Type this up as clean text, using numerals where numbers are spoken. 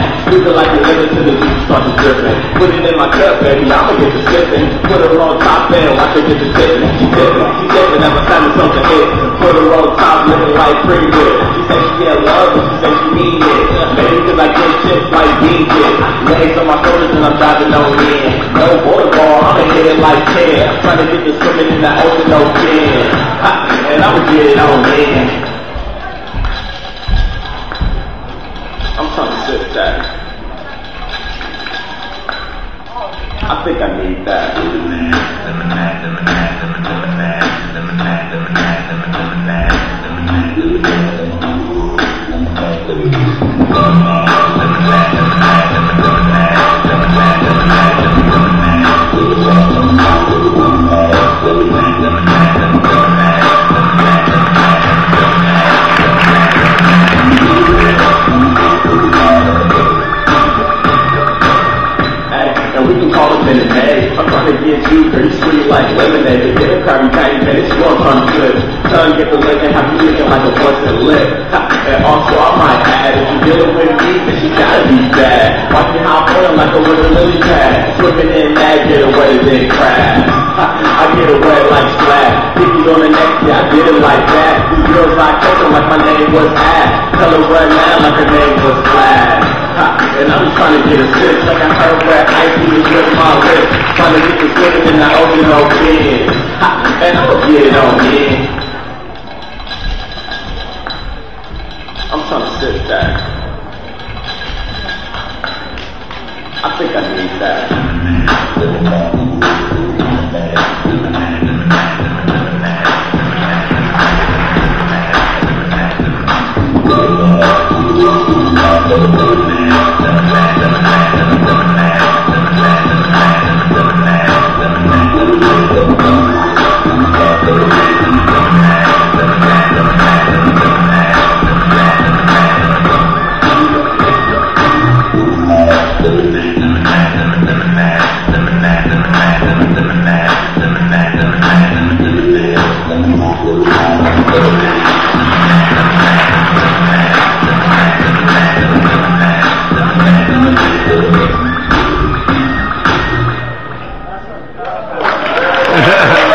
Squeeze it like a lemon till the juice starts dripping. Put it in my cup, baby, I'ma get the sipping. Put her on top and watch her get the sipping. She dipping, every time it's something hit. Put her on top, looking like pretty good. She said she can't love, but she said she need it. Maybe cause I get chips like DJ. Legs on my shoulders and I'm driving on in. No water ball, I'ma hit it like 10. I'm trying to get the swimming in that ocean, no fin. And I'ma get it on in. I'm trying to sip that. I think I need that. Indev May. I'm trying to get you pretty sweet like lemonade. Get a Krabby Patty, man, it's your turn good. Tongue get the lick and have you licking like a busted lip. And also I might add, if you're dealing with me, then she gotta be bad. Watch me how I'm feeling like a winter lily pad. Swimming in that, get away, then crash. I get away like Splash. Pickies on the neck, yeah, I did it like that. These girls like talking like my name was Ash. Tell her right now like her name was Flash. And I'm just trying to get a sip, like I heard where ice cream is with my lips. Trying to get the swimming in the ocean, no fin. And I'ma get it on in. I'm trying to sip that. I think I need that. Ha ha ha.